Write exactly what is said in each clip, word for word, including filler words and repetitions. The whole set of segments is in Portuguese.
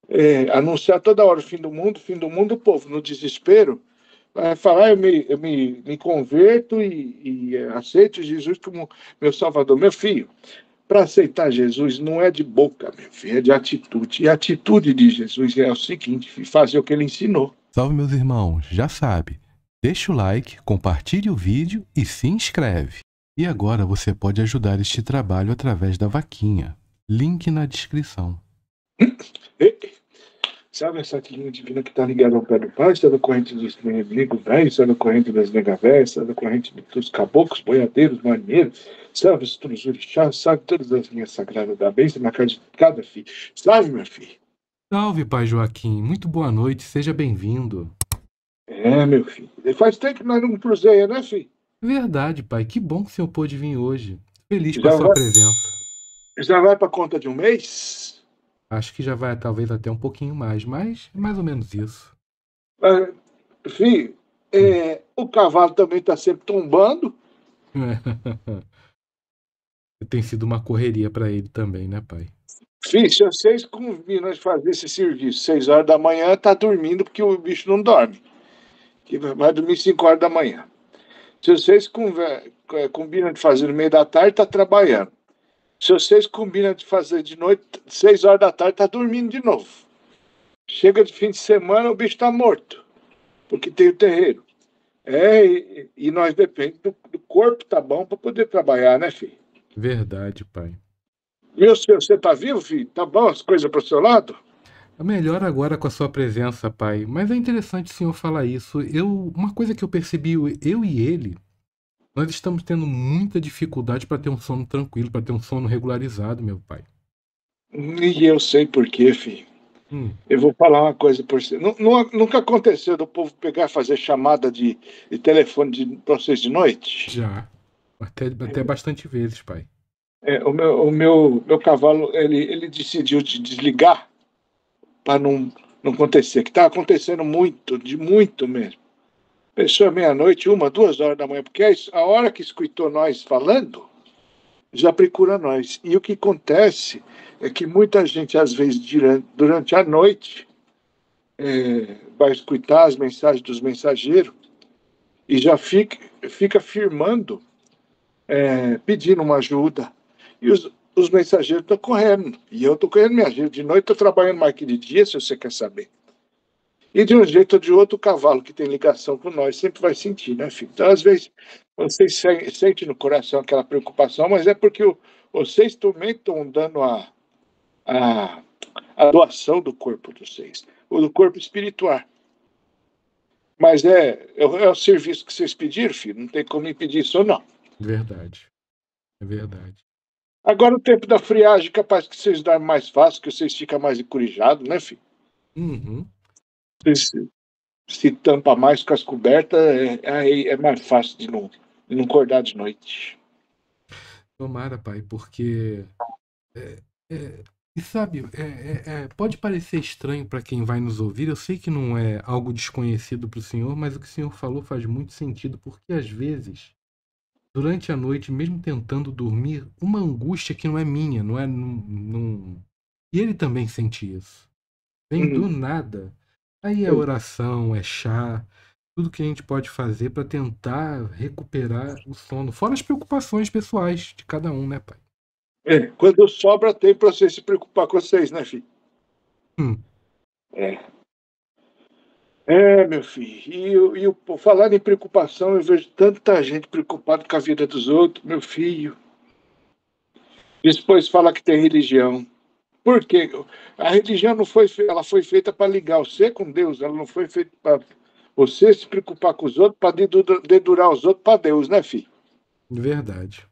é, anunciar toda hora o fim do mundo, fim do mundo, o povo, no desespero, vai falar, eu me, eu me, me converto e, e aceito Jesus como meu Salvador. Meu filho, para aceitar Jesus não é de boca, meu filho, é de atitude. E a atitude de Jesus é o seguinte, fazer o que ele ensinou. Salve, meus irmãos, já sabe. Deixa o like, compartilhe o vídeo e se inscreve. E agora você pode ajudar este trabalho através da vaquinha. Link na descrição. Sabe essa linha divina que está ligada ao pé do pai? Está na corrente dos negros velhos, está na corrente das negavéias, está na corrente dos caboclos, boiadeiros, marinheiros, sabe os dos orixás, sabe todas as linhas sagradas da bênção na casa de cada filho. Sabe, meu filho? Salve, pai Joaquim. Muito boa noite, seja bem-vindo. É, meu filho. E faz tempo que nós não cruzeia, né, filho? Verdade, pai. Que bom que o senhor pôde vir hoje. Feliz com a Já sua vai, presença. já vai para conta de um mês? Acho que já vai talvez até um pouquinho mais, mas é mais ou menos isso. Ah, filho, Hum. é, o cavalo também está sempre tombando. Tem sido uma correria para ele também, né, pai? Filho, se vocês combinam de fazer esse serviço seis horas da manhã, tá dormindo porque o bicho não dorme. Que vai dormir cinco horas da manhã. Se vocês conver- eh, combinam de fazer no meio da tarde, tá trabalhando. Se vocês combinam de fazer de noite, seis horas da tarde, tá dormindo de novo. Chega de fim de semana, o bicho tá morto, porque tem o terreiro. É, e, e nós dependemos do, do corpo, tá bom, para poder trabalhar, né, filho? Verdade, pai. E o senhor, você tá vivo, filho? Tá bom as coisas pro seu lado? Melhor agora com a sua presença, pai. Mas é interessante o senhor falar isso. Eu, uma coisa que eu percebi, eu e ele, nós estamos tendo muita dificuldade para ter um sono tranquilo, para ter um sono regularizado, meu pai. E eu sei por quê, filho. Hum, Eu vou falar uma coisa por você. Nu- nu- Nunca aconteceu do povo pegar e fazer chamada de, de telefone de, pra vocês de noite? já. Até, até bastante vezes, pai. É, o meu, o meu, meu cavalo, ele, ele decidiu de desligar para não, não acontecer, que está acontecendo muito, de muito mesmo. Pessoa meia-noite, uma, duas horas da manhã, porque a hora que escutou nós falando, já procura nós. E o que acontece é que muita gente, às vezes, durante a noite, é, vai escutar as mensagens dos mensageiros e já fica, fica firmando, é, pedindo uma ajuda. E os, os mensageiros estão correndo. E eu estou correndo minha ajuda. De noite estou trabalhando mais que de dia, se você quer saber. E de um jeito ou de outro, o cavalo que tem ligação com nós sempre vai sentir, né, filho? Então, às vezes, vocês sentem no coração aquela preocupação, mas é porque o, vocês também estão dando a, a, a doação do corpo de vocês, ou do corpo espiritual. Mas é, é, é o serviço que vocês pediram, filho. Não tem como impedir isso ou não. Verdade. É verdade. Agora, o tempo da friagem, capaz que vocês dormem mais fácil, que vocês ficam mais encurijados, né, filho? Uhum. Vocês se, se tampa mais com as cobertas, é, aí é mais fácil de não, de não acordar de noite. Tomara, pai, porque. É, é, e sabe, é, é, é, pode parecer estranho para quem vai nos ouvir. Eu sei que não é algo desconhecido para o senhor, mas o que o senhor falou faz muito sentido, porque às vezes, durante a noite, mesmo tentando dormir, uma angústia que não é minha, não é. Não, não... E ele também sente isso. Vem do Uhum. nada. Aí é oração, é chá, tudo que a gente pode fazer para tentar recuperar o sono. Fora as preocupações pessoais de cada um, né, pai? É, quando sobra, tem para você se preocupar com vocês, né, filho? Hum, É. É, meu filho. E, eu- e eu, por falar em preocupação, eu vejo tanta gente preocupada com a vida dos outros, meu filho. Depois fala que tem religião. Por quê? A religião não foi, fe- ela foi feita para ligar você com Deus, ela não foi feita para você se preocupar com os outros, para dedurar os outros para Deus, né, filho? de verdade.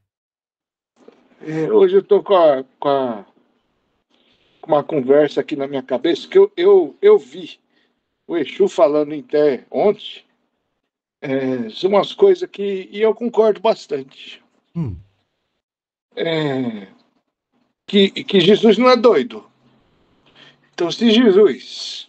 É, hoje eu estou com, a- com, a- com uma conversa aqui na minha cabeça que eu, eu, eu vi o Exu falando em té ontem, é, são umas coisas que. E eu concordo bastante. Hum, É, que, que Jesus não é doido. Então, se Jesus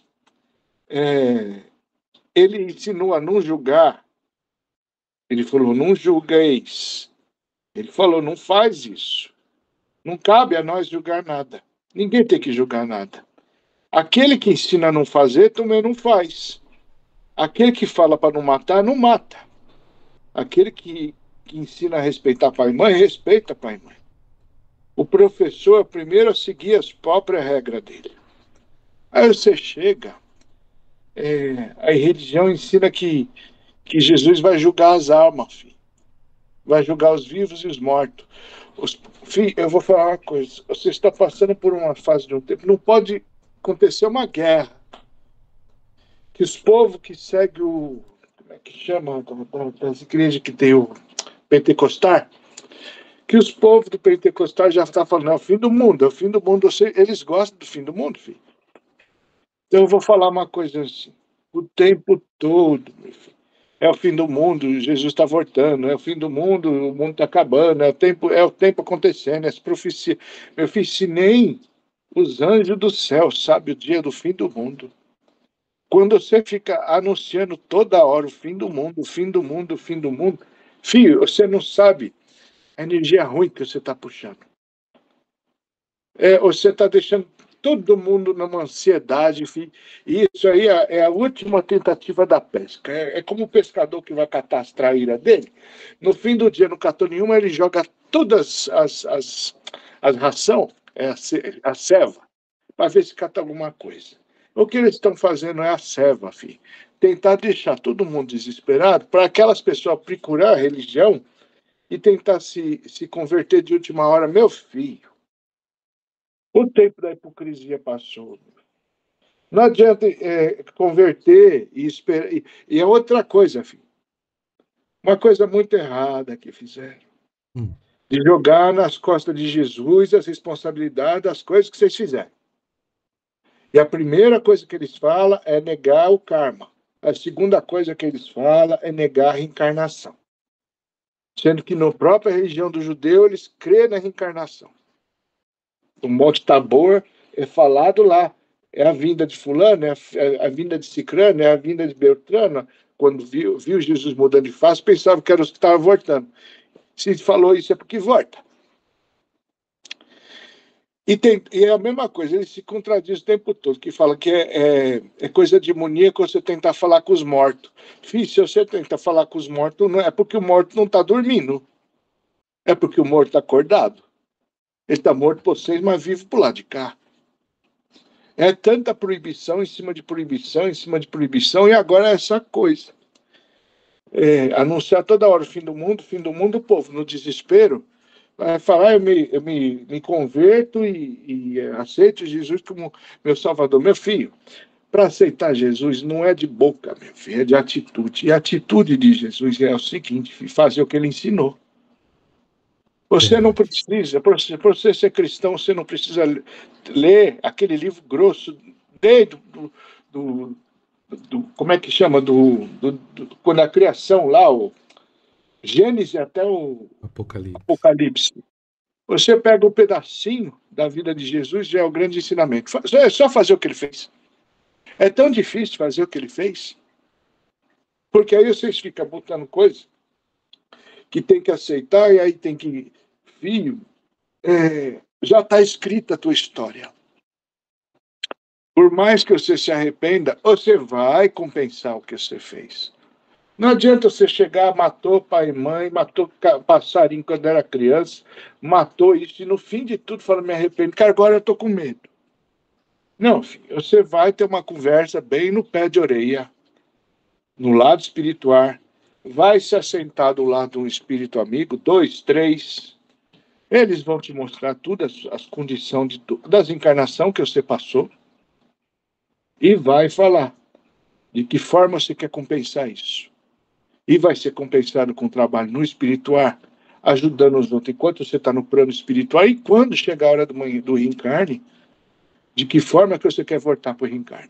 é, ele ensinou a não julgar, ele falou, não julgueis. Ele falou, não faz isso. Não cabe a nós julgar nada. Ninguém tem que julgar nada. Aquele que ensina a não fazer, também não faz. Aquele que fala para não matar, não mata. Aquele que, que ensina a respeitar pai e mãe, respeita pai e mãe. O professor é primeiro a seguir as próprias regras dele. Aí você chega, é, a religião ensina que, que Jesus vai julgar as almas, filho. Vai julgar os vivos e os mortos. Os, filho, eu vou falar uma coisa. Você está passando por uma fase de um tempo, não pode acontecer uma guerra. Que os povos que seguem o... Como é que chama? Das igrejas que tem o pentecostal, que os povos do pentecostal já estão falando, é o fim do mundo, é o fim do mundo. Eles gostam do fim do mundo, filho. Então eu vou falar uma coisa assim, o tempo todo, meu filho, é o fim do mundo, Jesus está voltando, é o fim do mundo, o mundo está acabando, é o tempo, é o tempo acontecendo, essa profecia. Meu filho, se nem os anjos do céu sabem o dia do fim do mundo. Quando você fica anunciando toda hora o fim do mundo, o fim do mundo, o fim do mundo, filho, você não sabe a energia ruim que você está puxando. É, você está deixando todo mundo numa ansiedade, filho. E isso aí é, é a última tentativa da pesca. É, é como o pescador que vai catar as traíras dele. No fim do dia, não catou nenhuma, ele joga todas as, as, as ração, é a, a ceva, para ver se cata alguma coisa. O que eles estão fazendo é a ceva, filho. Tentar deixar todo mundo desesperado para aquelas pessoas procurar a religião e tentar se, se converter de última hora. Meu filho, o tempo da hipocrisia passou. Não adianta é, converter e esperar. E, e é outra coisa, filho. Uma coisa muito errada que fizeram. Hum. De jogar nas costas de Jesus as responsabilidades das coisas que vocês fizeram. E a primeira coisa que eles falam é negar o karma. A segunda coisa que eles falam é negar a reencarnação. Sendo que na própria religião do judeu eles crêem na reencarnação. O Monte Tabor é falado lá. É a vinda de fulano, é a, é a vinda de Cicrano, é a vinda de Beltrano. Quando viu, viu Jesus mudando de face, pensava que era os que estavam voltando. Se falou isso é porque volta. E, tem, e é a mesma coisa, ele se contradiz o tempo todo, que fala que é, é, é coisa demoníaca você tentar falar com os mortos. Filho, se você tentar falar com os mortos, não é porque o morto não está dormindo. É porque o morto está acordado. Ele está morto por vocês, mas vivo por lado de cá. É tanta proibição em cima de proibição, em cima de proibição, e agora é essa coisa. É, anunciar toda hora o fim do mundo, fim do mundo, o povo no desespero vai falar, eu me, eu me, me converto e, e aceito Jesus como meu salvador. Meu filho, para aceitar Jesus não é de boca, meu filho, é de atitude. E a atitude de Jesus é o seguinte, fazer o que ele ensinou. Você não precisa, para você, você ser cristão, você não precisa ler aquele livro grosso, desde do, do, do como é que chama, do, do, do, quando a criação lá, o Gênesis até o Apocalipse. Apocalipse. Você pega um pedacinho da vida de Jesus, já é o grande ensinamento. É só fazer o que ele fez. É tão difícil fazer o que ele fez, porque aí vocês ficam botando coisa que tem que aceitar, e aí tem que... Filho, é, já está escrita a tua história. Por mais que você se arrependa, você vai compensar o que você fez. Não adianta você chegar, matou pai e mãe, matou passarinho quando era criança, matou isso, e no fim de tudo fala, me arrependo, que agora eu estou com medo. Não, filho, você vai ter uma conversa bem no pé de orelha, no lado espiritual, vai se assentar do lado de um espírito amigo, dois, três, eles vão te mostrar tudo, as, as condições de, das encarnações que você passou, e vai falar de que forma você quer compensar isso. E vai ser compensado com trabalho no espiritual, ajudando os outros enquanto você está no plano espiritual, e quando chegar a hora do, do reencarne, de que forma que você quer voltar para o reencarne.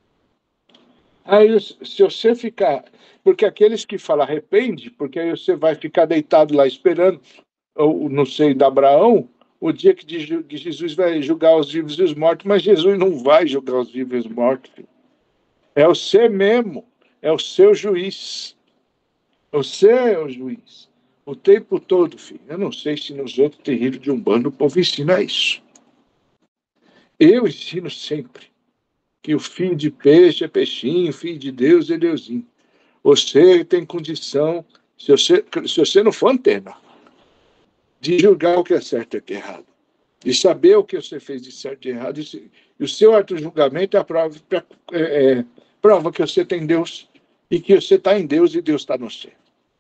Aí, se você ficar... Porque aqueles que falam arrepende, porque aí você vai ficar deitado lá esperando, ou no seio de Abraão, o dia que Jesus vai julgar os vivos e os mortos, mas Jesus não vai julgar os vivos e os mortos. Filho. É você mesmo, é o seu juiz. Você é o juiz. O tempo todo, filho. Eu não sei se nos outros terreiros de Umbanda o povo ensina isso. Eu ensino sempre. que o filho de peixe é peixinho, o filho de Deus é Deusinho. Você tem condição, se você, se você não for antena, de julgar o que é certo e o que é errado, de saber o que você fez de certo e errado, e, e o seu auto-julgamento é a prova, é, é, prova que você tem Deus e que você está em Deus e Deus está no céu.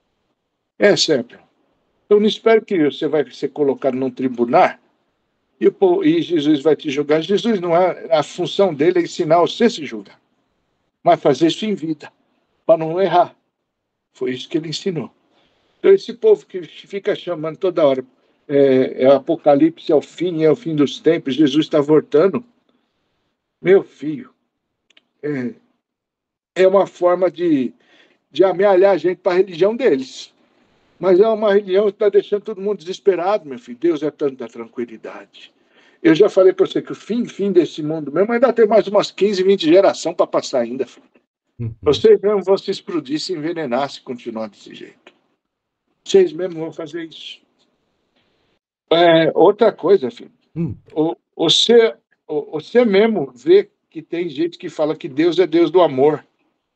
É certo. Eu não espero que você vai ser colocado num tribunal e, o, e Jesus vai te julgar. Jesus não é, a função dele é ensinar você a se julgar, mas fazer isso em vida, para não errar. Foi isso que ele ensinou. Então, esse povo que fica chamando toda hora, é, é Apocalipse, é o fim, é o fim dos tempos, Jesus está voltando. Meu filho, é, é uma forma de, de amealhar a gente para a religião deles. Mas é uma religião que está deixando todo mundo desesperado, meu filho. Deus é tanta tranquilidade. Eu já falei para você que o fim, fim desse mundo mesmo ainda tem mais umas quinze, vinte gerações para passar ainda, filho. Uhum. Vocês mesmo vão se explodir, se envenenar se continuar desse jeito. Vocês mesmo vão fazer isso. É, outra coisa, filho. Hum. O, você, o, você mesmo vê que tem gente que fala que Deus é Deus do amor.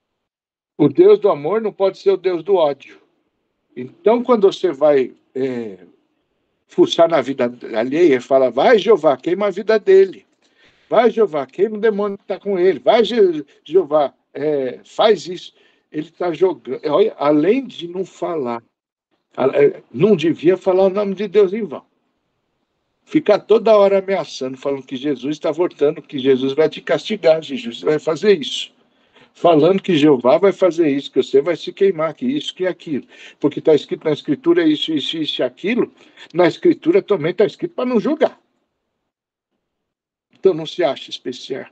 O Deus do amor não pode ser o Deus do ódio. Então, quando você vai é, fuçar na vida alheia, fala, vai, Jeová, queima a vida dele. Vai, Jeová, queima o demônio que está com ele. Vai, Je Jeová, é, faz isso. Ele está jogando. Olha, além de não falar, não devia falar o nome de Deus em vão. Ficar toda hora ameaçando, falando que Jesus está voltando, que Jesus vai te castigar, Jesus vai fazer isso. Falando que Jeová vai fazer isso, que você vai se queimar, que isso, que aquilo. Porque está escrito na Escritura isso, isso, isso e aquilo. Na Escritura também está escrito para não julgar. Então não se acha especial.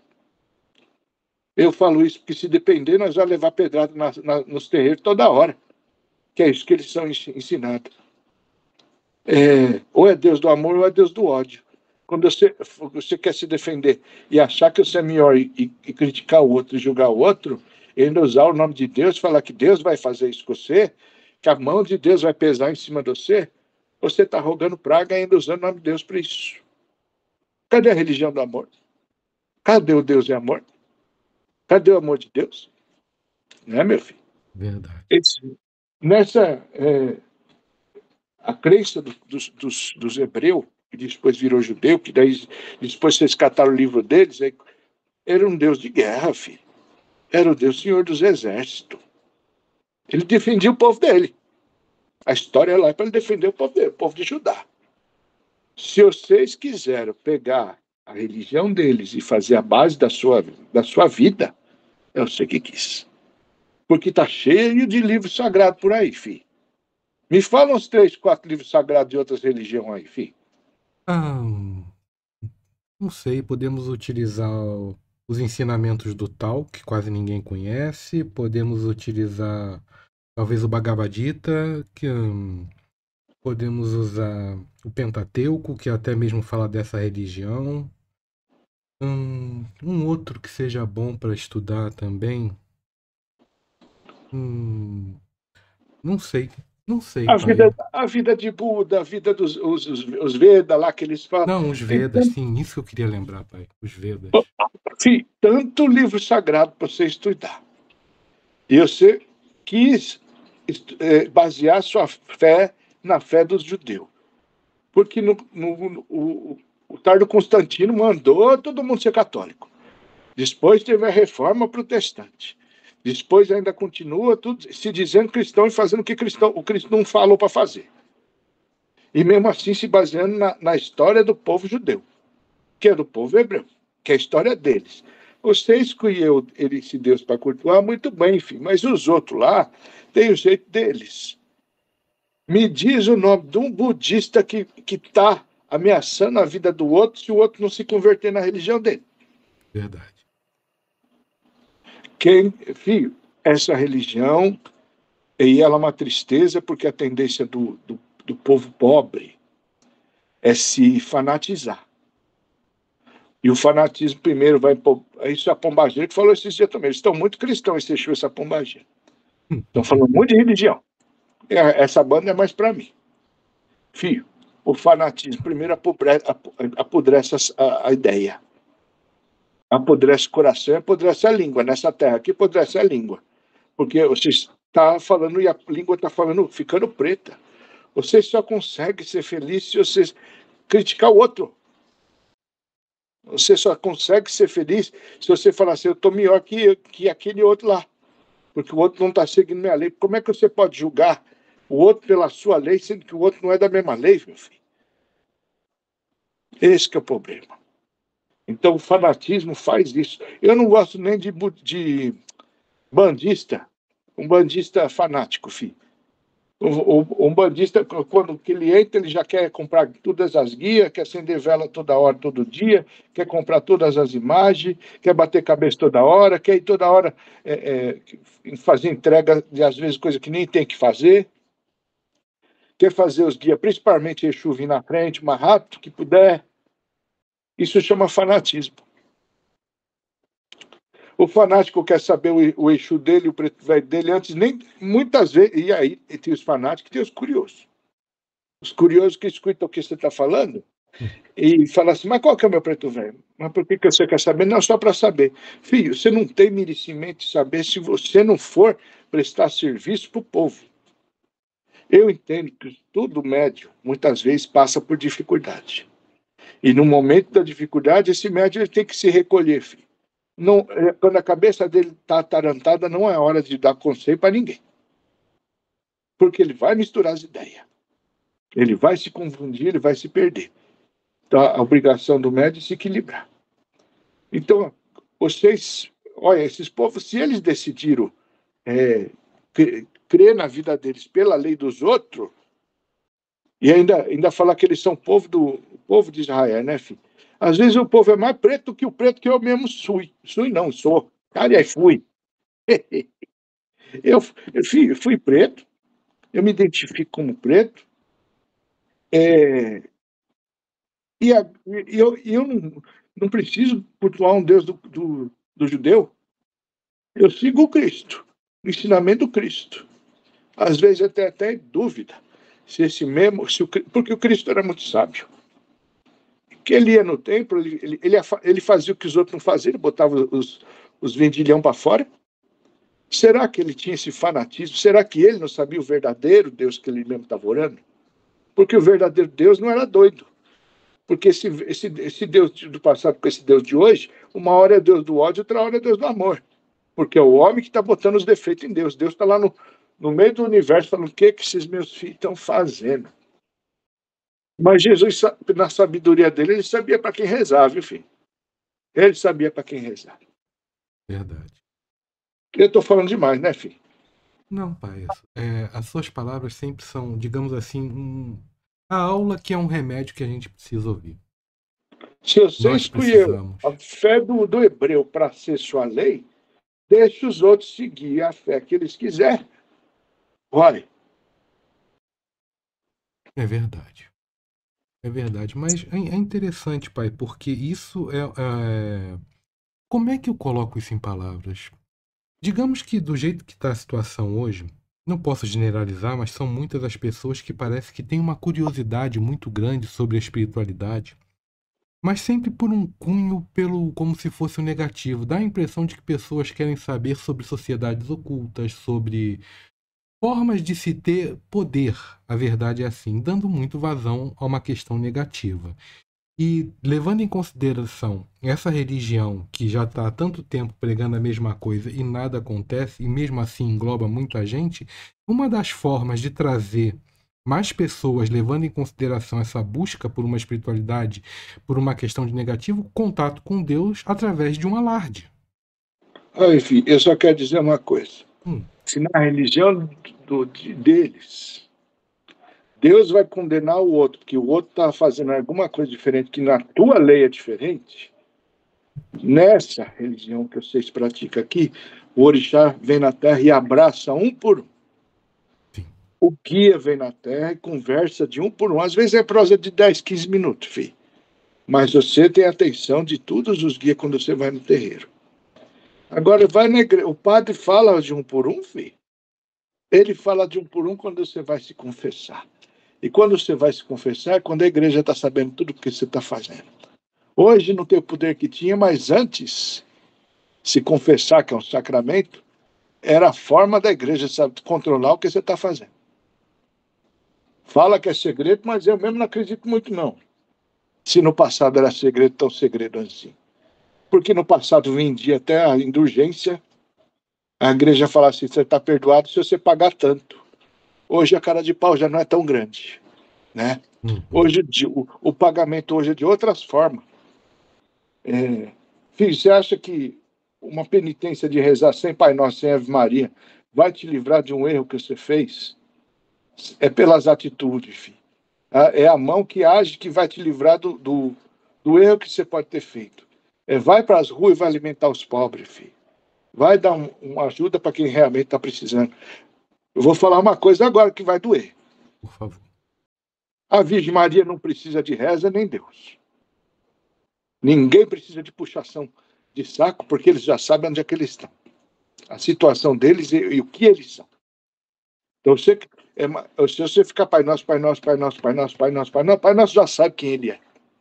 Eu falo isso porque se depender, nós vamos levar pedrada na, na, nos terreiros toda hora. Que é isso que eles são ensinados. É, ou é Deus do amor ou é Deus do ódio. Quando você, você quer se defender e achar que você é melhor e, e, e criticar o outro e julgar o outro, e ainda usar o nome de Deus, falar que Deus vai fazer isso com você, que a mão de Deus vai pesar em cima de você, você está rogando praga e ainda usando o nome de Deus para isso. Cadê a religião do amor? Cadê o Deus de amor? Cadê o amor de Deus? Não é, meu filho? Verdade. Esse, nessa... É, a crença do, dos, dos, dos hebreus, que depois virou judeu, que daí depois vocês cataram o livro deles, aí, era um Deus de guerra, filho. Era o Deus Senhor dos Exércitos. Ele defendia o povo dele. A história lá é para ele defender o povo dele, o povo de Judá. Se vocês quiserem pegar a religião deles e fazer a base da sua, da sua vida, eu sei que quis. Porque está cheio de livros sagrados por aí, filho. Me fala uns três, quatro livros sagrados de outras religiões aí, filho. Ah, não sei, podemos utilizar os ensinamentos do Tao, que quase ninguém conhece. Podemos utilizar, talvez, o Bhagavad Gita, que hum, podemos usar o Pentateuco, que até mesmo fala dessa religião. Hum, um outro que seja bom para estudar também. Hum, não sei. Não sei, A pai. vida, a vida de Buda, a vida dos os, os, os Vedas lá que eles falam. Não, os Vedas, sim, isso que eu queria lembrar, pai. Os Vedas. Sim, tanto livro sagrado para você estudar. E você quis é, basear sua fé na fé dos judeus. Porque no, no, no, o, o Tardo Constantino mandou todo mundo ser católico. Depois teve a reforma protestante. Depois ainda continua tudo, se dizendo cristão e fazendo o que cristão, o cristão falou para fazer. E mesmo assim se baseando na, na história do povo judeu, que é do povo hebreu, que é a história deles. Você escolheu esse Deus para cultuar, muito bem, enfim, mas os outros lá têm o jeito deles. Me diz o nome de um budista que está ameaçando a vida do outro se o outro não se converter na religião dele. Verdade. Quem, filho, essa religião, e ela é uma tristeza porque a tendência do, do, do povo pobre é se fanatizar. E o fanatismo primeiro vai... Isso é a Pombagira que falou esses dias também. Eles estão muito cristãos, esse Exu, essa Pombagira. Estão falando muito de religião. Essa banda é mais para mim. Filho, o fanatismo primeiro apodrece a, a, a ideia. Apodrece o coração e apodrece a língua. Nessa terra aqui, apodrece a língua. Porque você está falando e a língua está falando, ficando preta. Você só consegue ser feliz se você criticar o outro. Você só consegue ser feliz se você falar assim, eu estou melhor que, que aquele outro lá. Porque o outro não está seguindo minha lei. Como é que você pode julgar o outro pela sua lei, sendo que o outro não é da mesma lei, meu filho? Esse que é o problema. Então, o fanatismo faz isso. Eu não gosto nem de, de bandista, um bandista fanático, filho. Um, um bandista, quando ele entra, ele já quer comprar todas as guias, quer acender vela toda hora, todo dia, quer comprar todas as imagens, quer bater cabeça toda hora, quer ir toda hora é, é, fazer entrega de, às vezes, coisa que nem tem que fazer, quer fazer os guias, principalmente Exu vir na frente, o mais rápido que puder. Isso chama fanatismo. O fanático quer saber o, o Exu dele, o preto velho dele, antes nem, muitas vezes, e aí tem os fanáticos e tem os curiosos. Os curiosos que escutam o que você está falando e falam assim, mas qual que é o meu preto velho? Mas por que, que você quer saber? Não, só para saber. Filho, você não tem merecimento de saber se você não for prestar serviço para o povo. Eu entendo que tudo médio, muitas vezes, passa por dificuldade. E no momento da dificuldade, esse médio ele tem que se recolher, filho. Não, quando a cabeça dele está atarantada, não é hora de dar conselho para ninguém. Porque ele vai misturar as ideias. Ele vai se confundir, ele vai se perder. Então, a obrigação do médico é se equilibrar. Então, vocês, olha, esses povos, se eles decidiram é, crer na vida deles pela lei dos outros, e ainda, ainda falar que eles são povo do povo de Israel, né, filho? Às vezes o povo é mais preto que o preto que eu mesmo sui. Sui não, sou. Aliás, fui. Eu, eu fui, fui preto, eu me identifico como preto, é, e, a, e eu, eu não, não preciso cultuar um Deus do, do, do judeu. Eu sigo o Cristo, o ensinamento do Cristo. Às vezes até até dúvida se esse mesmo, se o, porque o Cristo era muito sábio. Que ele ia no templo, ele, ele, ele, ele fazia o que os outros não faziam, ele botava os, os vendilhão para fora. Será que ele tinha esse fanatismo? Será que ele não sabia o verdadeiro Deus que ele mesmo estava orando? Porque o verdadeiro Deus não era doido. Porque esse, esse, esse Deus do passado com esse Deus de hoje, uma hora é Deus do ódio, outra hora é Deus do amor. Porque é o homem que está botando os defeitos em Deus. Deus está lá no, no meio do universo falando, o que, que esses meus filhos estão fazendo? Mas Jesus, na sabedoria dele, ele sabia para quem rezar, viu, filho? Ele sabia para quem rezar. Verdade. Eu estou falando demais, né, filho? Não, pai. É, as suas palavras sempre são, digamos assim, um, a aula que é um remédio que a gente precisa ouvir. Se você Nós escolheu precisamos. a fé do, do hebreu para ser sua lei, deixe os outros seguir a fé que eles quiserem. Olha. É verdade. É verdade. Mas é, é interessante, pai, porque isso é, é... Como é que eu coloco isso em palavras? Digamos que do jeito que está a situação hoje, não posso generalizar, mas são muitas as pessoas que parece que têm uma curiosidade muito grande sobre a espiritualidade, mas sempre por um cunho pelo como se fosse o negativo. Dá a impressão de que pessoas querem saber sobre sociedades ocultas, sobre formas de se ter poder. A verdade é assim, dando muito vazão a uma questão negativa. E levando em consideração essa religião que já está há tanto tempo pregando a mesma coisa e nada acontece, e mesmo assim engloba muita gente, uma das formas de trazer mais pessoas, levando em consideração essa busca por uma espiritualidade, por uma questão de negativo, contato com Deus através de um alarde. Ah, enfim, eu só quero dizer uma coisa. Hum. Se na religião do, de, deles, Deus vai condenar o outro, porque o outro está fazendo alguma coisa diferente, que na tua lei é diferente, nessa religião que vocês praticam aqui, o orixá vem na terra e abraça um por um. Sim. O guia vem na terra e conversa de um por um. Às vezes é prosa de dez, quinze minutos, filho. Mas você tem a atenção de todos os guias quando você vai no terreiro. Agora, vai na igreja, o padre fala de um por um, filho. Ele fala de um por um quando você vai se confessar. E quando você vai se confessar, é quando a igreja está sabendo tudo o que você está fazendo. Hoje não tem o poder que tinha, mas antes, se confessar que é um sacramento, era a forma da igreja, sabe, controlar o que você está fazendo. Fala que é segredo, mas eu mesmo não acredito muito, não. Se no passado era segredo, tão segredo assim. Porque no passado vendia até a indulgência, a igreja falava assim, você está perdoado se você pagar tanto. Hoje a cara de pau já não é tão grande, né? Uhum. Hoje o, o pagamento hoje é de outras formas. É, filho, você acha que uma penitência de rezar sem Pai Nosso, sem Ave Maria, vai te livrar de um erro que você fez? É pelas atitudes, filho. É a mão que age que vai te livrar do, do, do erro que você pode ter feito. É, vai para as ruas e vai alimentar os pobres, filho. Vai dar um, uma ajuda para quem realmente está precisando. Eu vou falar uma coisa agora que vai doer. Por favor. A Virgem Maria não precisa de reza nem Deus. Ninguém precisa de puxação de saco, porque eles já sabem onde é que eles estão. A situação deles e, e o que eles são. Então, você, é, se você ficar Pai Nosso, Pai Nosso, Pai Nosso, Pai Nosso, Pai Nosso, Pai Nosso, Pai Nosso já sabe quem ele é.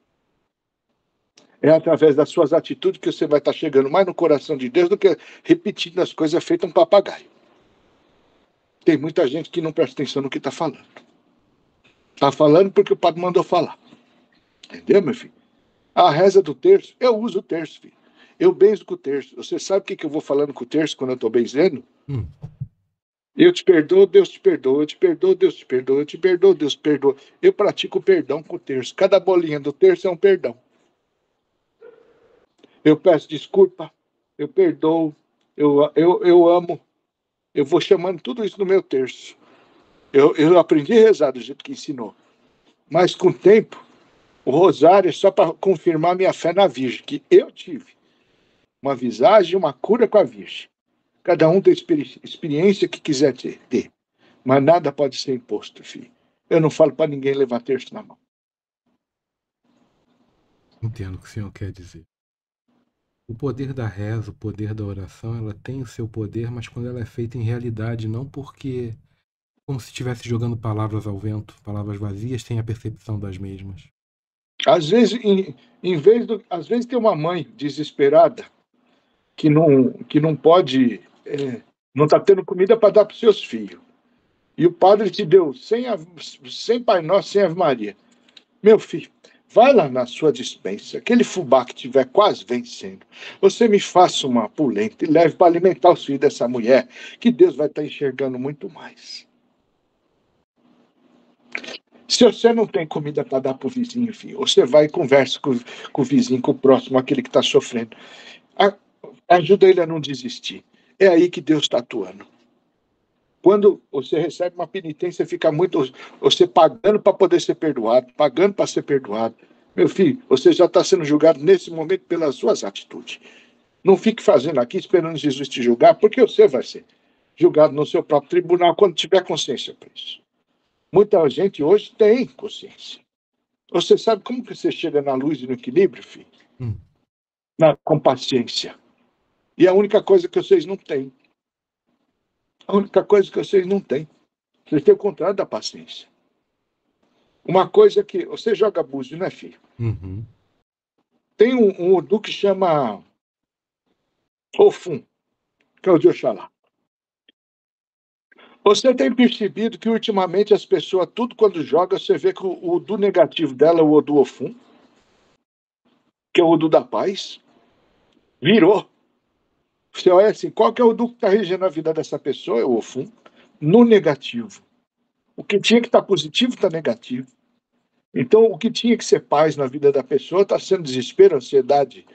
É através das suas atitudes que você vai estar chegando mais no coração de Deus do que repetindo as coisas feitas um papagaio. Tem muita gente que não presta atenção no que está falando. Está falando porque o padre mandou falar. Entendeu, meu filho? A reza do terço, eu uso o terço, filho. Eu benzo com o terço. Você sabe o que, que eu vou falando com o terço quando eu estou benzendo? Hum. Eu te perdoo, Deus te perdoa. Eu te perdoo, Deus te perdoa. Eu te perdoo, Deus te perdoa. Eu pratico o perdão com o terço. Cada bolinha do terço é um perdão. Eu peço desculpa, eu perdoo, eu, eu, eu amo. Eu vou chamando tudo isso no meu terço. Eu, eu aprendi a rezar do jeito que ensinou. Mas com o tempo, o rosário é só para confirmar minha fé na Virgem, que eu tive uma visagem, uma cura com a Virgem. Cada um tem experi experiência que quiser ter, mas nada pode ser imposto, filho. Eu não falo para ninguém levar terço na mão. Entendo o que o senhor quer dizer. O poder da reza, o poder da oração, ela tem o seu poder, mas quando ela é feita em realidade, não porque como se estivesse jogando palavras ao vento, palavras vazias, sem a percepção das mesmas. Às vezes, em, em vez do, às vezes tem uma mãe desesperada que não, que não pode, é, não está tendo comida para dar para os seus filhos. E o padre te deu sem, a, sem Pai Nosso, sem Ave Maria. Meu filho, vai lá na sua dispensa, aquele fubá que estiver quase vencendo, você me faça uma polenta e leve para alimentar os filhos dessa mulher, que Deus vai estar enxergando muito mais. Se você não tem comida para dar para o vizinho, filho, você vai e conversa com, com o vizinho, com o próximo, aquele que está sofrendo. A, ajuda ele a não desistir. É aí que Deus está atuando. Quando você recebe uma penitência, fica muito você pagando para poder ser perdoado, pagando para ser perdoado. Meu filho, você já está sendo julgado nesse momento pelas suas atitudes. Não fique fazendo aqui esperando Jesus te julgar, porque você vai ser julgado no seu próprio tribunal quando tiver consciência para isso. Muita gente hoje tem consciência. Você sabe como que você chega na luz e no equilíbrio, filho? Hum. Na, com paciência. E a única coisa que vocês não têm. A única coisa que vocês não têm. Vocês têm o contrário da paciência. Uma coisa que... Você joga búzio, né, filho? Uhum. Tem um, um Odu que chama Ofum, que é o de Oxalá. Você tem percebido que ultimamente as pessoas, tudo quando joga, você vê que o Odu negativo dela é o Odu Ofum, que é o Odu da paz. Virou. Você olha assim, qual que é o Odu que está regendo a vida dessa pessoa? É o Ofum. No negativo. O que tinha que estar positivo está negativo. Então, o que tinha que ser paz na vida da pessoa está sendo desespero, ansiedade.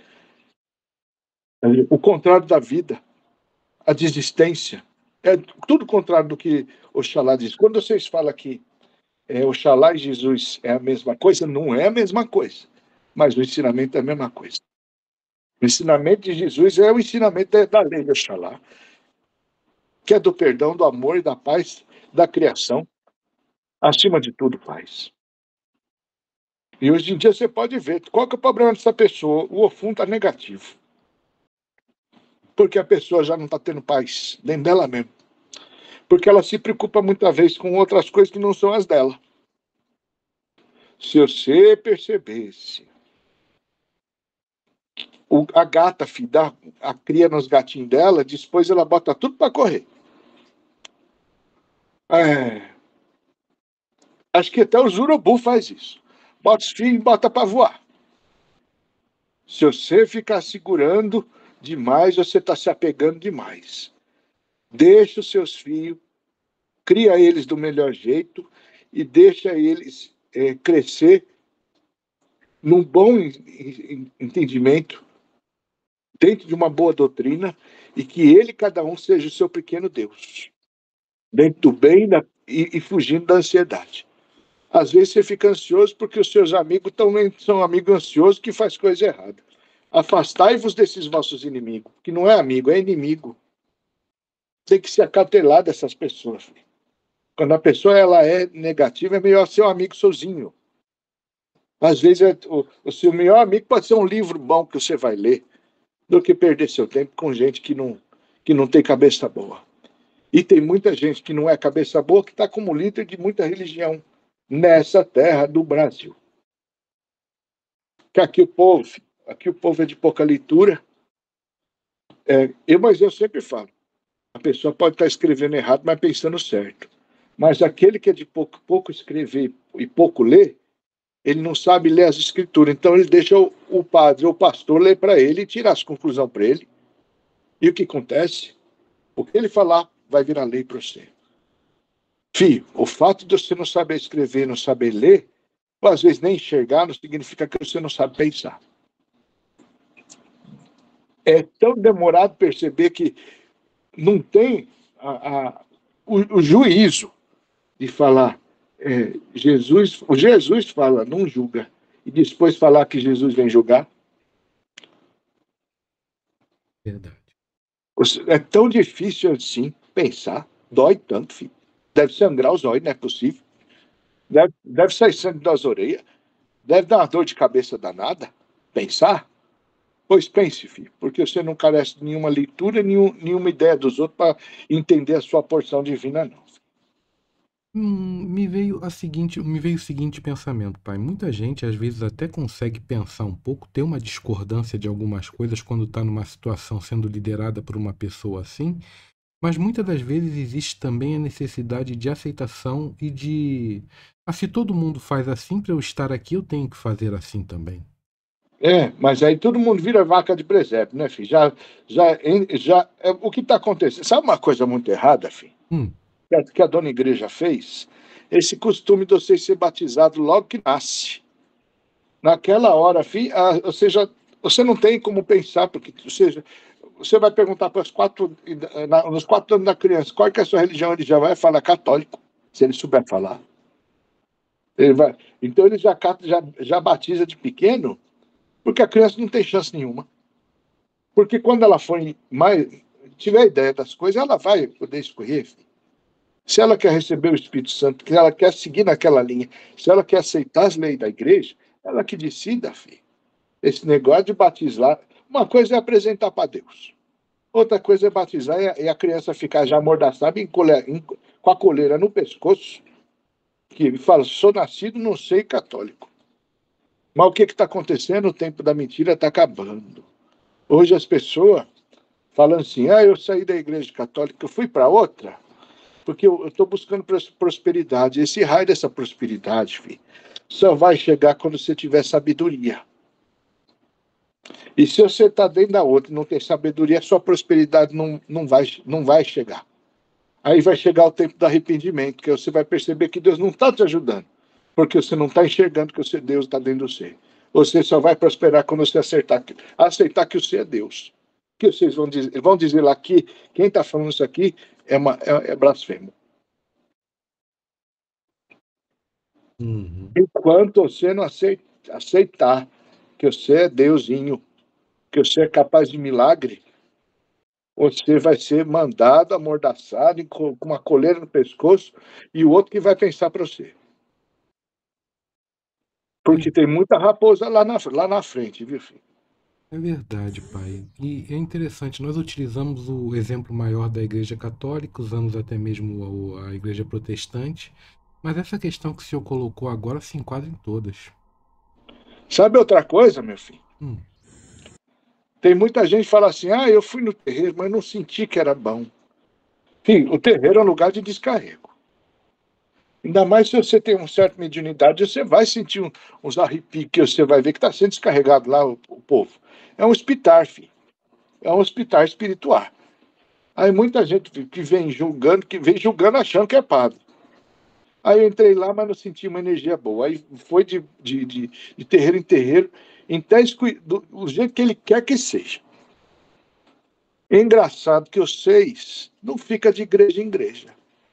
O contrário da vida. A desistência. É tudo contrário do que Oxalá diz. Quando vocês falam que é, Oxalá e Jesus é a mesma coisa, não é a mesma coisa. Mas o ensinamento é a mesma coisa. O ensinamento de Jesus é o ensinamento da lei de Oxalá, que é do perdão, do amor e da paz da criação. Acima de tudo, paz. E hoje em dia você pode ver qual que é o problema dessa pessoa. O Ofum está negativo. Porque a pessoa já não está tendo paz, nem dela mesmo. Porque ela se preocupa muitas vezes com outras coisas que não são as dela. Se você percebesse o, a gata, filho, dá, a cria nos gatinhos dela, depois ela bota tudo para correr. É, acho que até o urubu faz isso. Bota os filhos e bota para voar. Se você ficar segurando demais, você está se apegando demais. Deixa os seus filhos, cria eles do melhor jeito e deixa eles é, crescer num bom entendimento, dentro de uma boa doutrina, e que ele, cada um, seja o seu pequeno Deus, dentro do bem da, e, e fugindo da ansiedade. Às vezes você fica ansioso porque os seus amigos também são amigos ansiosos que faz coisa errada. Afastai-vos desses vossos inimigos, que não é amigo, é inimigo. Tem que se acautelar dessas pessoas. Quando a pessoa ela é negativa, é melhor ser um amigo sozinho. Às vezes, é, o, o seu melhor amigo pode ser um livro bom que você vai ler, do que perder seu tempo com gente que não, que não tem cabeça boa. E tem muita gente que não é cabeça boa que está como líder de muita religião nessa terra do Brasil. Que aqui o povo, aqui o povo é de pouca leitura. É, eu, mas eu sempre falo, a pessoa pode estar escrevendo errado, mas pensando certo. Mas aquele que é de pouco, pouco escrever e pouco ler, ele não sabe ler as escrituras. Então ele deixa o, o padre ou o pastor ler para ele e tirar as conclusões para ele. E o que acontece? O que ele falar vai virar lei para você. Filho, o fato de você não saber escrever, não saber ler, ou às vezes nem enxergar, não significa que você não sabe pensar. É tão demorado perceber que não tem a, a, o, o juízo de falar. É, Jesus, o Jesus fala, não julga, e depois falar que Jesus vem julgar. Verdade. É tão difícil assim pensar, dói tanto, filho. Deve sangrar os olhos, não é possível. Deve, deve sair sangue das orelhas. Deve dar uma dor de cabeça danada. Pensar? Pois pense, filho, porque você não carece de nenhuma leitura, nenhum, nenhuma ideia dos outros para entender a sua porção divina, não. Hum, me veio a seguinte, me veio o seguinte pensamento, pai. Muita gente às vezes até consegue pensar um pouco, ter uma discordância de algumas coisas quando está numa situação sendo liderada por uma pessoa assim, mas muitas das vezes existe também a necessidade de aceitação e de, ah, se todo mundo faz assim, para eu estar aqui, eu tenho que fazer assim também. É, mas aí todo mundo vira vaca de presépio, né, filho? Já, já, já, é, o que está acontecendo? Sabe uma coisa muito errada, filho? Hum. Que a, que a dona igreja fez? Esse costume de você ser batizado logo que nasce. Naquela hora, filho, a, você, já, você não tem como pensar, porque você, você vai perguntar para os quatro, na, nos quatro anos da criança qual que é a sua religião, ele já vai falar católico, se ele souber falar. Ele vai, então ele já, já, já batiza de pequeno, porque a criança não tem chance nenhuma. Porque quando ela for mais, tiver ideia das coisas, ela vai poder escolher. Se ela quer receber o Espírito Santo, se ela quer seguir naquela linha, se ela quer aceitar as leis da igreja, ela que decida, filho. Esse negócio de batizar, uma coisa é apresentar para Deus. Outra coisa é batizar e a criança ficar já amordaçada com a coleira no pescoço, que fala, sou nascido, não sei, católico. Mas o que está acontecendo? O tempo da mentira está acabando. Hoje as pessoas falam assim, ah, eu saí da igreja católica, eu fui para outra, porque eu estou buscando prosperidade. Esse raio dessa prosperidade, filho, só vai chegar quando você tiver sabedoria. E se você está dentro da outra e não tem sabedoria, a sua prosperidade não, não, vai, não vai chegar. Aí vai chegar o tempo do arrependimento, que você vai perceber que Deus não está te ajudando, porque você não está enxergando que o Deus está dentro de você. Você só vai prosperar quando você acertar, aceitar que você é Deus. Que vocês vão dizer, vão dizer lá que quem está falando isso aqui é, uma, é, é blasfemo. Uhum. Enquanto você não aceitar que você é Deusinho, que você é capaz de milagre, você vai ser mandado, amordaçado, com uma coleira no pescoço, e o outro que vai pensar para você. Porque tem muita raposa lá na, lá na frente, viu, filho? É verdade, pai. E é interessante, nós utilizamos o exemplo maior da Igreja Católica, usamos até mesmo a, a Igreja Protestante, mas essa questão que o senhor colocou agora se enquadra em todas. Sabe outra coisa, meu filho? Hum. Tem muita gente que fala assim, ah, eu fui no terreiro, mas não senti que era bom. Enfim, o terreiro é um lugar de descarrego. Ainda mais se você tem uma certa mediunidade, você vai sentir um, uns arrepios que você vai ver que está sendo descarregado lá o, o povo. É um hospital, filho. É um hospital espiritual. Aí muita gente que vem julgando, que vem julgando achando que é padre. Aí eu entrei lá, mas não senti uma energia boa. Aí foi de, de, de, de terreiro em terreiro, então, do, do jeito que ele quer que seja. É engraçado que vocês não fica de igreja em igreja.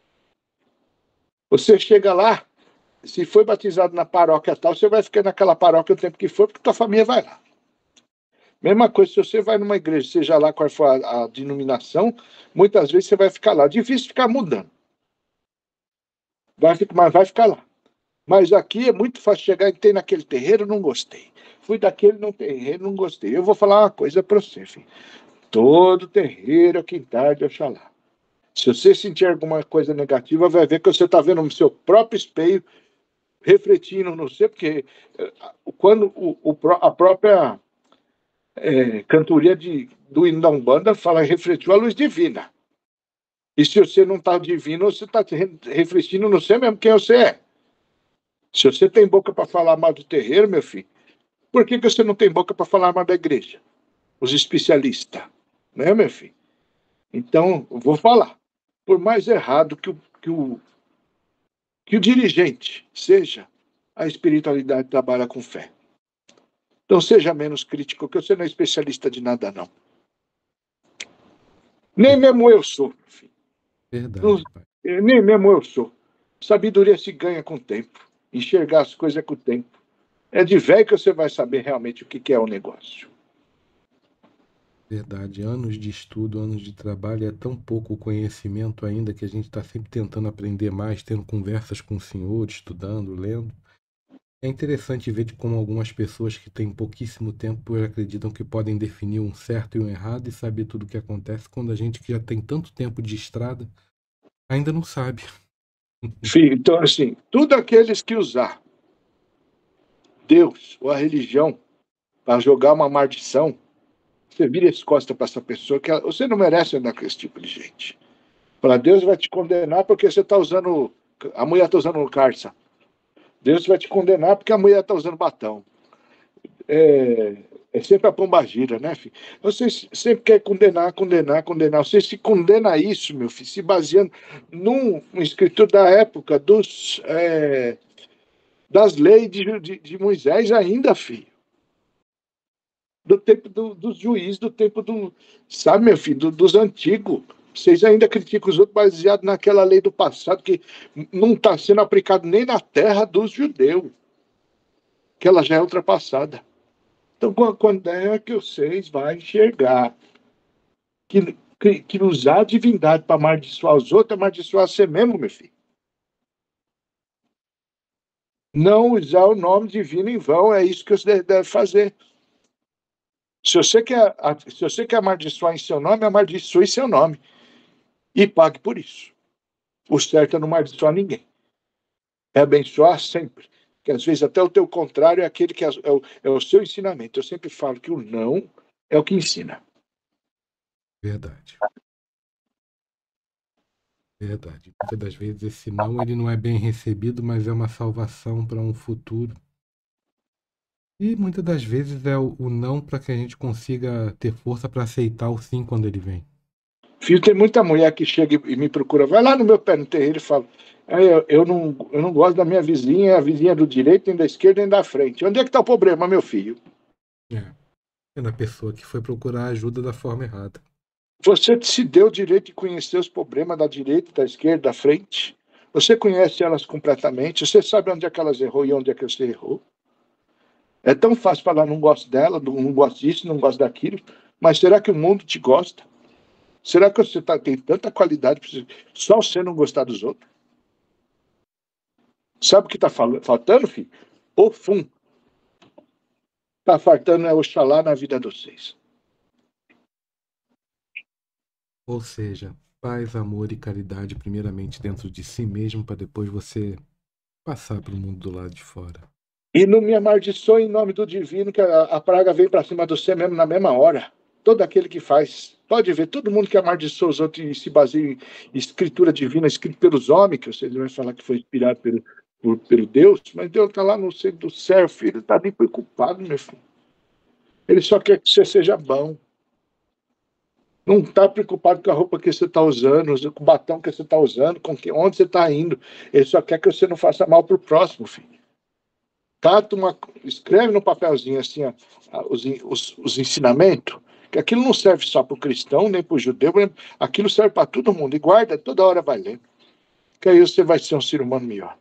Você chega lá, se foi batizado na paróquia tal, você vai ficar naquela paróquia o tempo que for, porque tua família vai lá. Mesma coisa, se você vai numa igreja, seja lá qual for a, a denominação, muitas vezes você vai ficar lá. Difícil ficar mudando. Vai, mas vai ficar lá. Mas aqui é muito fácil chegar e ter naquele terreiro, não gostei. Fui daquele no terreiro, não gostei. Eu vou falar uma coisa para você, filho. Todo terreiro é quintal de Oxalá. Se você sentir alguma coisa negativa, vai ver que você está vendo no seu próprio espelho, refletindo no seu, porque quando o, o, a própria é, cantoria de, do hino da Umbanda fala refletiu a luz divina. E se você não está divino, você está refletindo no você mesmo quem você é. Se você tem boca para falar mal do terreiro, meu filho, por que, que você não tem boca para falar mal da igreja? Os especialistas, né, meu filho? Então, eu vou falar. Por mais errado que o, que o, que o dirigente seja, a espiritualidade trabalha com fé. Então, seja menos crítico, que você não é especialista de nada, não. Nem mesmo eu sou, meu filho. Verdade, pai. Nem mesmo eu sou. Sabedoria se ganha com o tempo. Enxergar as coisas com o tempo. É de velho que você vai saber realmente o que é o negócio. Verdade. Anos de estudo, anos de trabalho, é tão pouco conhecimento ainda que a gente está sempre tentando aprender mais, tendo conversas com o senhor, estudando, lendo. É interessante ver de como algumas pessoas que têm pouquíssimo tempo acreditam que podem definir um certo e um errado e saber tudo o que acontece, quando a gente que já tem tanto tempo de estrada ainda não sabe. Filho, então, assim, tudo aqueles que usar Deus ou a religião para jogar uma maldição, você vira as costas para essa pessoa, que ela, você não merece andar com esse tipo de gente. Para Deus vai te condenar porque você está usando. A mulher está usando carça. Deus vai te condenar porque a mulher está usando batão. É, é sempre a pombagira, né, filho? Você sempre quer condenar, condenar, condenar. Você se condena a isso, meu filho, se baseando num um escritor da época dos, é, das leis de, de, de Moisés ainda, filho. Do tempo do, dos juízes, do tempo do. Sabe, meu filho, do, dos antigos. Vocês ainda criticam os outros baseado naquela lei do passado que não está sendo aplicada nem na terra dos judeus, que ela já é ultrapassada. Então, quando é que vocês vão enxergar que, que, que usar a divindade para amaldiçoar os outros é amaldiçoar você mesmo, meu filho? Não usar o nome divino em vão, é isso que você deve fazer. Se você quer, se você quer amaldiçoar em seu nome, amaldiçoe em seu nome. E pague por isso. O certo é não amaldiçoar ninguém. É abençoar sempre. Que às vezes até o teu contrário é aquele que é, é, o, é o seu ensinamento. Eu sempre falo que o não é o que ensina. Verdade. Verdade. Muitas das vezes esse não, ele não é bem recebido, mas é uma salvação para um futuro. E muitas das vezes é o, o não para que a gente consiga ter força para aceitar o sim quando ele vem. Filho, tem muita mulher que chega e me procura, vai lá no meu pé no terreiro e fala, ah, eu, eu, não, eu não gosto da minha vizinha, a vizinha do direito, nem da esquerda, nem da frente. Onde é que está o problema, meu filho? É. É na pessoa que foi procurar ajuda da forma errada. Você se deu o direito de conhecer os problemas da direita, da esquerda, da frente. Você conhece elas completamente, você sabe onde é que elas errou e onde é que você errou. É tão fácil falar, não gosto dela, não gosto disso, não gosto daquilo, mas será que o mundo te gosta? Será que você tá, tem tanta qualidade só você não gostar dos outros? Sabe o que está faltando, filho? O fum. Está faltando é Oxalá na vida de vocês. Ou seja, paz, amor e caridade primeiramente dentro de si mesmo, para depois você passar para o mundo do lado de fora. E não me amaldiçoe em nome do divino, que a, a praga vem para cima de você mesmo na mesma hora. Todo aquele que faz. Pode ver, todo mundo que amaldiçoa os outros e se baseia em escritura divina, escrita pelos homens, que vocês vão falar que foi inspirado pelo, por, pelo Deus, mas Deus está lá no centro do céu, filho, ele está nem preocupado, meu filho. Ele só quer que você seja bom. Não está preocupado com a roupa que você está usando, com o batom que você está usando, com que, onde você está indo. Ele só quer que você não faça mal para o próximo, filho. Cata uma, escreve no papelzinho assim, ó, os, os, os ensinamentos, que aquilo não serve só para o cristão, nem para o judeu, aquilo serve para todo mundo. E guarda, toda hora vai ler. Que aí você vai ser um ser humano melhor.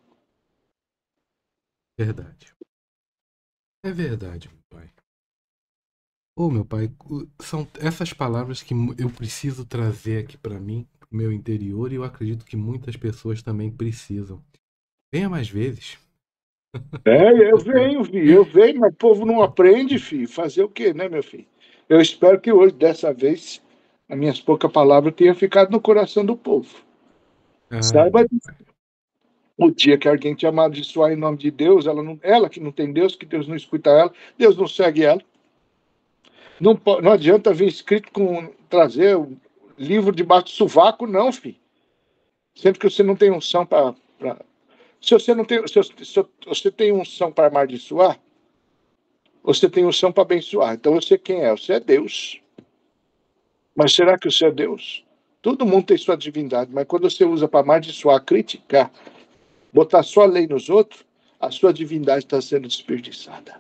Verdade. É verdade, meu pai. Ô, meu pai, são essas palavras que eu preciso trazer aqui para mim, pro meu interior, e eu acredito que muitas pessoas também precisam. Venha mais vezes. É, eu venho, filho, eu venho, mas o povo não aprende, filho. Fazer o quê, né, meu filho? Eu espero que hoje, dessa vez, as minhas poucas palavras tenham ficado no coração do povo. Ah, Saiba disso. O dia que alguém te amaldiçoar em nome de Deus, ela, não, ela que não tem Deus, que Deus não escuta ela, Deus não segue ela. Não, não adianta vir escrito com trazer o livro debaixo do sovaco, não, filho. Sendo que você não tem unção para. Pra... Se você não tem. Se você tem unção para amaldiçoar, você tem unção para abençoar. Então você quem é? Você é Deus. Mas será que você é Deus? Todo mundo tem sua divindade, mas quando você usa para amaldiçoar, criticar, botar sua lei nos outros, a sua divindade está sendo desperdiçada.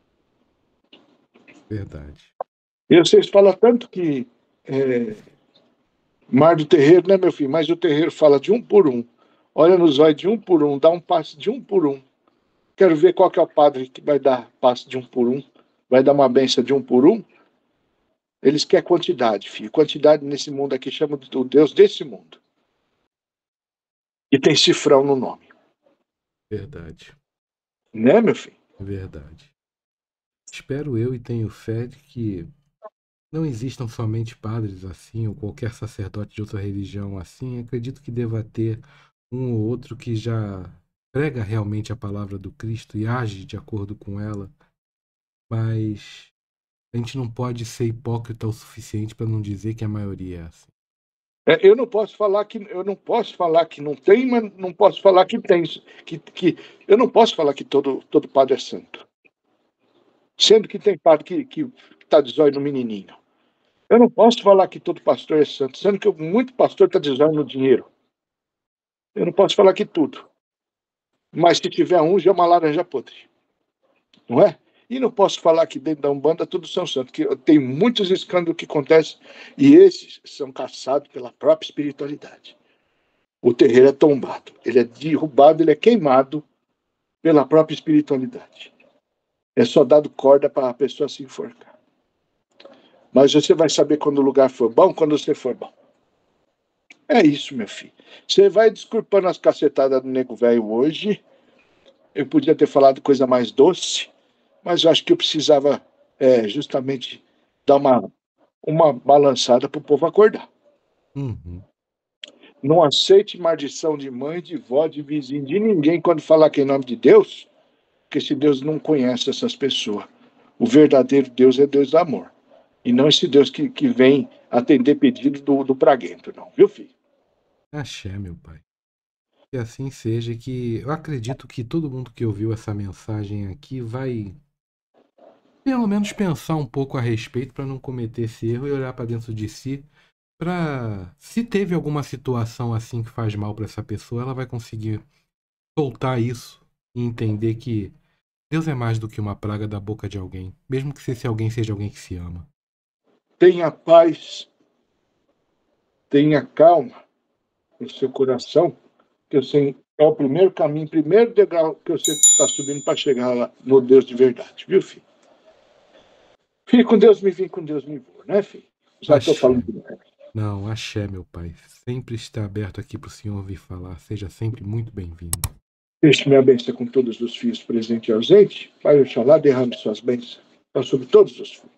verdade. E vocês falam tanto que é, mar do terreiro, né, meu filho? Mas o terreiro fala de um por um. Olha nos olhos de um por um, dá um passe de um por um. Quero ver qual que é o padre que vai dar passe de um por um, vai dar uma benção de um por um. Eles querem quantidade, filho. Quantidade nesse mundo aqui chama o Deus desse mundo. E tem cifrão no nome. Verdade. Né, meu filho? Verdade. Espero eu e tenho fé de que não existam somente padres assim, ou qualquer sacerdote de outra religião assim. Acredito que deva ter um ou outro que já prega realmente a palavra do Cristo e age de acordo com ela. Mas a gente não pode ser hipócrita o suficiente para não dizer que a maioria é assim. É, eu não posso falar que eu não posso falar que não tem, mas não posso falar que tem. Que, que, eu não posso falar que todo, todo padre é santo. Sendo que tem padre que que está de zóio no menininho. Eu não posso falar que todo pastor é santo, sendo que muito pastor está de zóio no dinheiro. Eu não posso falar que tudo. Mas se tiver um, já é uma laranja podre. Não é? E não posso falar que dentro da Umbanda tudo são santos, que tem muitos escândalos que acontecem e esses são caçados pela própria espiritualidade. O terreiro é tombado, ele é derrubado, ele é queimado pela própria espiritualidade. É só dado corda para a pessoa se enforcar. Mas você vai saber quando o lugar for bom, quando você for bom. É isso, meu filho. Você vai desculpando as cacetadas do nego velho hoje. Eu podia ter falado coisa mais doce, mas eu acho que eu precisava é, justamente dar uma, uma balançada para o povo acordar. Uhum. Não aceite maldição de mãe, de vó, de vizinho, de ninguém quando falar que é em nome de Deus, porque esse Deus não conhece essas pessoas. O verdadeiro Deus é Deus do amor. E não esse Deus que, que vem atender pedido do, do praguento, não. Viu, filho? Axé, meu pai. Que assim seja, que eu acredito que todo mundo que ouviu essa mensagem aqui vai pelo menos pensar um pouco a respeito para não cometer esse erro e olhar para dentro de si, para se teve alguma situação assim que faz mal para essa pessoa, ela vai conseguir soltar isso e entender que Deus é mais do que uma praga da boca de alguém, mesmo que esse alguém seja alguém que se ama. Tenha paz, tenha calma no seu coração, que você é o primeiro caminho, primeiro degrau que você está subindo para chegar lá no Deus de verdade, viu, filho? Fique com Deus, me vim com Deus, me vou, né, filho? Já estou falando demais. Não, axé, meu pai. Sempre está aberto aqui para o senhor vir falar. Seja sempre muito bem-vindo. Deixe minha bênção com todos os filhos presentes e ausentes. Pai Oxalá, derrame suas bênçãos sobre todos os filhos.